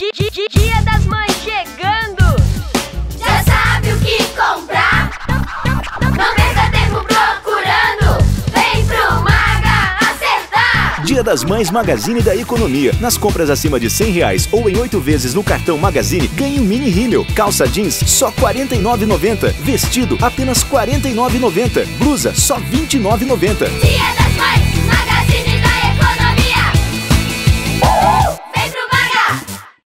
Dia das Mães chegando! Já sabe o que comprar? Não perca tempo procurando! Vem pro Maga acertar! Dia das Mães Magazine da Economia. Nas compras acima de R$100 ou em 8 vezes no cartão Magazine, ganhe um mini rímel. Calça jeans só R$ 49,90. Vestido apenas R$ 49,90. Blusa só R$ 29,90. Dia